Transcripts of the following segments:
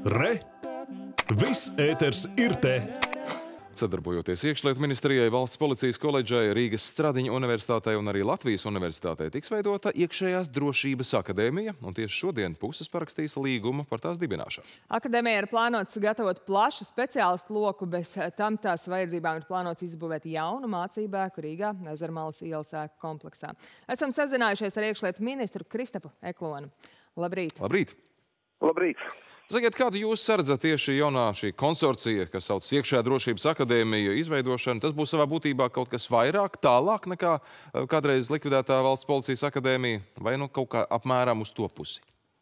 Re! Viss ēters ir te! Sadarbojoties Iekšlietu ministrijai, Valsts policijas koledžai, Rīgas Stradiņa universitātei un arī Latvijas universitātei tiks veidota iekšējās drošības akadēmija, un tieši šodien puses parakstīs līgumu par tās dibināšanu. Akadēmija ir plānots gatavot plašu speciālistu loku, bez tam tās vajadzībām ir plānots izbūvēt jaunu mācībēku Rīgā Ezermalas ielas ēku kompleksā. Esam sazinājušies ar Iekšlietu ministru Kristapu Eklonu. Labrīt! Labrīt! Labrīt! Sakiet, kādu jūs saredzat tieši jaunā šī konsorcija, kas sauc Iekšējā drošības akadēmija izveidošanu? Tas būs savā būtībā kaut kas vairāk, tālāk nekā kādreiz likvidētā Valsts policijas akadēmija, vai nu kaut kā apmēram uz to pusi?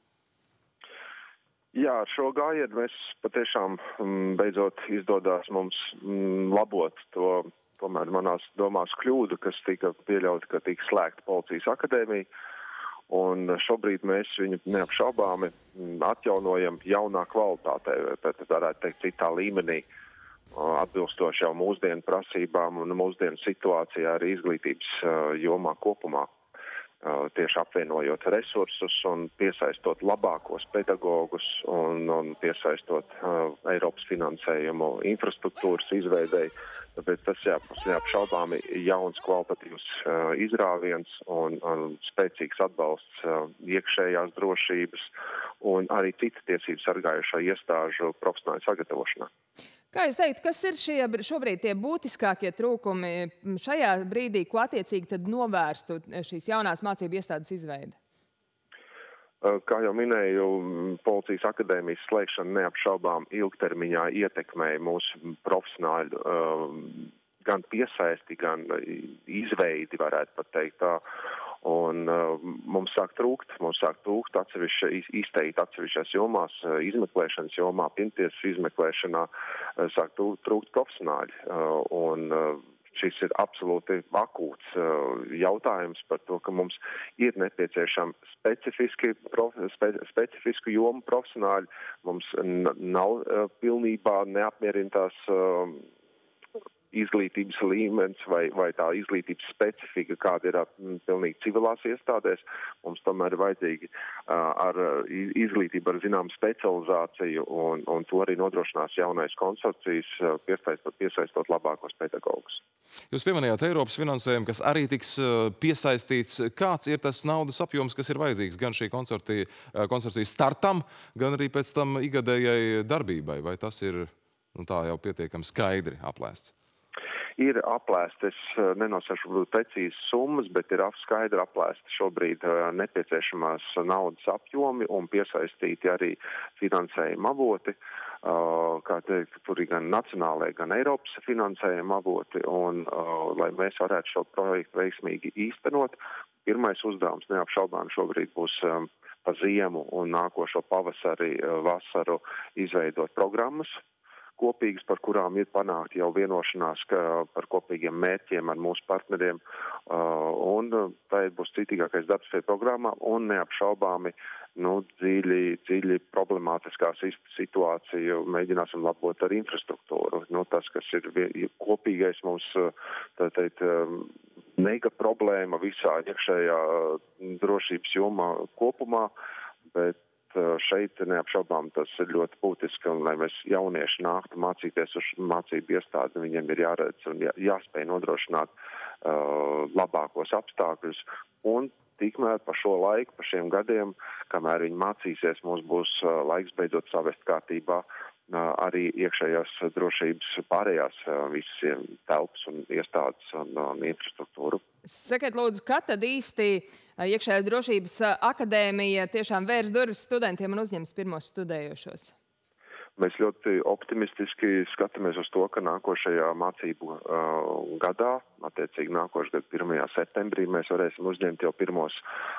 Jā, ar šo gājienu mēs patiešām beidzot izdodās mums labot to, tomēr manās domās kļūdu, kas tika pieļauta, ka tika slēgta policijas akadēmija. Un šobrīd mēs viņu neapšaubāmi atjaunojam jaunā kvalitātē, tad varētu teikt citā līmenī, atbilstoši jau mūsdienu prasībām un mūsdienu situācijā arī izglītības jomā kopumā. Tieši apvienojot resursus un piesaistot labākos pedagogus un piesaistot Eiropas finansējumu infrastruktūras izveidei. Tāpēc tas neapšaubāmi jauns kvalitatīvs izrāviens un spēcīgs atbalsts iekšējās drošības un arī citu tiesību sargājušo iestāžu profesionāļu sagatavošanā. Kā jūs teikt, kas ir šobrīd tie būtiskākie trūkumi šajā brīdī, ko attiecīgi tad novērstu šīs jaunās mācību iestādes izveide? Kā jau minēju, policijas akadēmijas slēgšana neapšaubām ilgtermiņā ietekmēja mūsu profesionāļu gan piesaisti, gan izveidi, varētu pat teikt tā. Un mums sāk trūkt izteikt atsevišķās jomās, izmeklēšanas jomā, pirmtiesas izmeklēšanā, sāk trūkt profesionāļi. Un šis ir absolūti akūts jautājums par to, ka mums ir nepieciešama specifisku jomu profesionāļi. Mums nav pilnībā neapmierinātās izglītības līmenis vai tā izglītības specifika, kāda ir pilnīgi civilās iestādēs. Mums tomēr ir vajadzīgi ar izglītību ar zinām specializāciju un to arī nodrošinās jaunais konsorcijas, piesaistot labākos pedagogus. Jūs pieminējāt Eiropas finansējumu, kas arī tiks piesaistīts. Kāds ir tas naudas apjoms, kas ir vajadzīgs gan šī konsorcijas startam, gan arī pēc tam igadējai darbībai? Vai tas ir tā jau pietiekami skaidri aplēsts? Ir aplēsti, es nenosaukšu precīzas summas, bet ir skaidri aplēsti šobrīd nepieciešamās naudas apjomi un piesaistīti arī finansējuma avoti. Kā teikt, tur ir gan nacionālajie, gan Eiropas finansējuma avoti, un lai mēs varētu šo projektu veiksmīgi īstenot, pirmais uzdevums neapšaubām šobrīd būs pa ziemu un nākošo pavasari, vasaru izveidot programmas kopīgas, par kurām ir panākt jau vienošanās par kopīgiem mērķiem ar mūsu partneriem, un tā būs citīgākais darbs pie programmām, un neapšaubāmi dziļi problemātiskā situāciju mēģināsim labot ar infrastruktūru. Tas, kas ir kopīgais mums, tā teikt, mega problēma visā iekšējā drošības jomā kopumā, bet šeit neapšaubām tas ir ļoti būtiski, un lai mēs jaunieši nāktu mācīties uz mācību iestādi, viņiem ir jāredz un jāspēj nodrošināt labākos apstākļus. Un tikmēr pa šo laiku, pa šiem gadiem, kamēr viņi mācīsies, mums būs laiks beidzot savest kārtībā arī iekšējās drošības pārējās visiem telpas un iestādes un infrastruktūru. Sakiet, lūdzu, kad tad īsti Iekšējās drošības akadēmija tiešām vērs durvis studentiem un uzņems pirmos studējošos? Mēs ļoti optimistiski skatāmies uz to, ka nākošajā mācību gadā, attiecīgi nākošais gada 1. septembrī, mēs varēsim uzņemt jau pirmos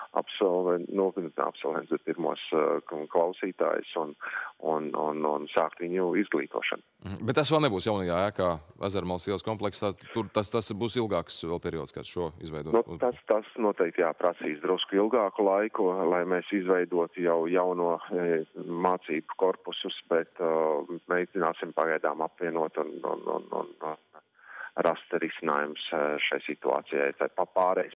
absolventus, pirmos klausītājus un sākt viņu izglītošanu. Bet tas vēl nebūs jaunajā ēkā Ezermalas ielas kompleksā. Tas būs ilgāks vēl periods, kāds šo izveidot? Tas noteikti prasīs drusku ilgāku laiku, lai mēs izveidotu jau jauno mācību korpusus, bet mēģināsim pagaidām apvienot un rast risinājums šai situācijai, pārējais